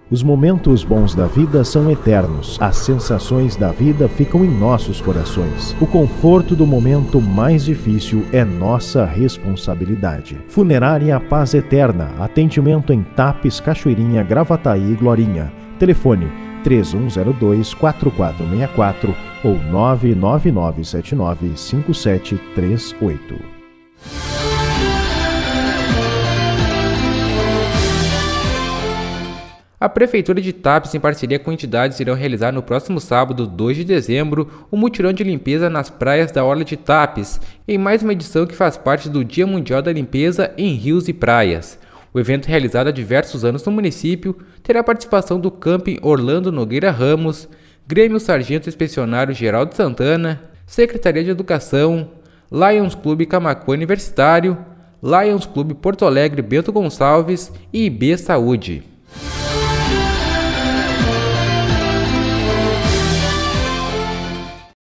Os momentos bons da vida são eternos. As sensações da vida ficam em nossos corações. O conforto do momento mais difícil é nossa responsabilidade. Funerária Paz Eterna. Atendimento em Tapes, Cachoeirinha, Gravataí e Glorinha. Telefone 3102-4464 ou 999795738. A Prefeitura de Tapes, em parceria com entidades, irão realizar no próximo sábado, 2 de dezembro, o mutirão de limpeza nas praias da Orla de Tapes, em mais uma edição que faz parte do Dia Mundial da Limpeza em Rios e Praias. O evento, realizado há diversos anos no município, terá a participação do Camping Orlando Nogueira Ramos, Grêmio Sargento Expedicionário Geraldo Santana, Secretaria de Educação, Lions Clube Camaquã Universitário, Lions Clube Porto Alegre Bento Gonçalves e IB Saúde.